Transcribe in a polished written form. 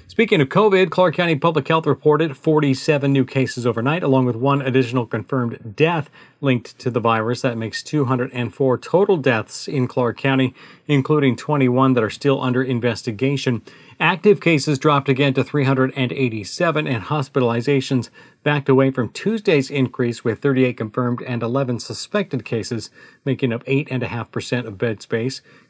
Speaking of COVID, Clark County Public Health reported 47 new cases overnight, along with one additional confirmed death linked to the virus. That makes 204 total deaths in Clark County, including 21 that are still under investigation. Active cases dropped again to 387, and hospitalizations backed away from Tuesday's increase, with 38 confirmed and 11 suspected cases, making up 8.5% of bed space.